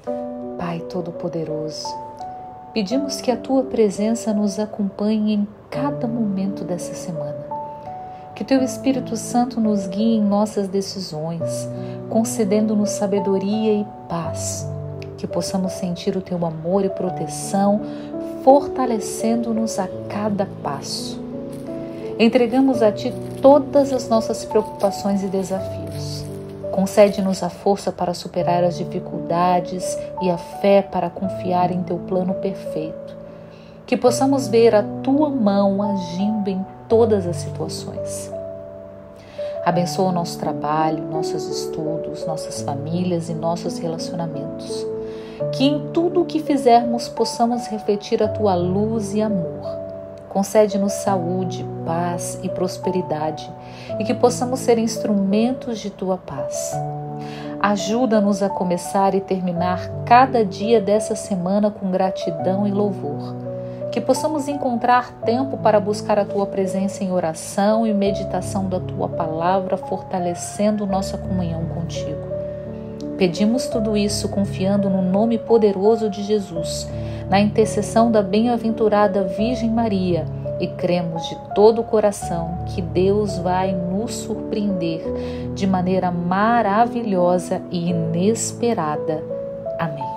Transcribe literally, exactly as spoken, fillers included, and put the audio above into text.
Pai Todo-Poderoso, pedimos que a Tua presença nos acompanhe em cada momento dessa semana. Que Teu Espírito Santo nos guie em nossas decisões, concedendo-nos sabedoria e paz. Que possamos sentir o Teu amor e proteção, fortalecendo-nos a cada passo. Entregamos a Ti todas as nossas preocupações e desafios. Concede-nos a força para superar as dificuldades e a fé para confiar em Teu plano perfeito. Que possamos ver a Tua mão agindo em todas as situações. Abençoa o nosso trabalho, nossos estudos, nossas famílias e nossos relacionamentos. Que em tudo o que fizermos possamos refletir a Tua luz e amor. Concede-nos saúde, paz e prosperidade e que possamos ser instrumentos de Tua paz. Ajuda-nos a começar e terminar cada dia dessa semana com gratidão e louvor. Que possamos encontrar tempo para buscar a Tua presença em oração e meditação da Tua palavra, fortalecendo nossa comunhão contigo. Pedimos tudo isso confiando no nome poderoso de Jesus, na intercessão da bem-aventurada Virgem Maria, e cremos de todo o coração que Deus vai nos surpreender de maneira maravilhosa e inesperada. Amém.